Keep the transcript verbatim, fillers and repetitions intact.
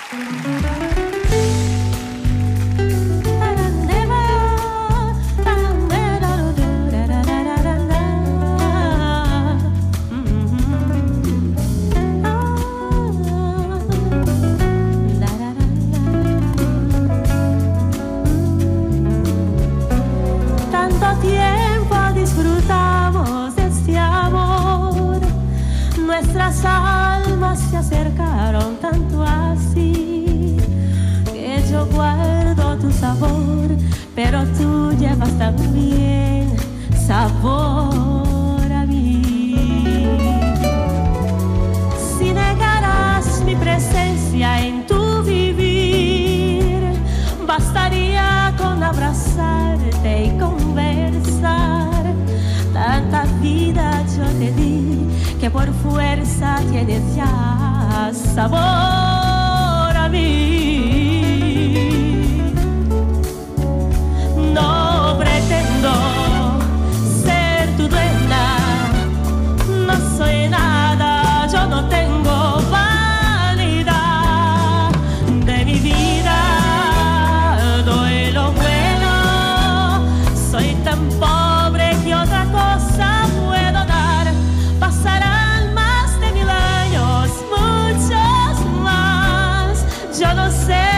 Nuestras almas se acercaron tanto así que yo guardo tu sabor, pero tú llevas también sabor a mí. Si negarás mi presencia en tu vivir, bastaría con abrazarte y conversar. Tanta vida yo te di que por fuerza tienes ya sabor a mí. No pretendo ser tu dueña, no soy nada, yo no tengo vanidad. De mi vida doy lo bueno, soy tan pobre que otra cosa puedo dar. Pasarán más de mil años, muchos más, yo no sé